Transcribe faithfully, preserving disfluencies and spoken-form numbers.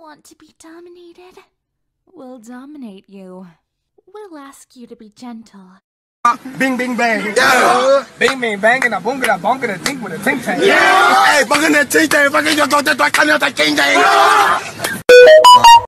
Want to be dominated? We'll dominate you. We'll ask you to be gentle. Bing, bing, bang. Yeah. Bing, bing, bang, and a bunga, a bunga, a think with a think tank. Yeah. Hey, bunga, a think tank. Fucking, you're going to do a kind of a king.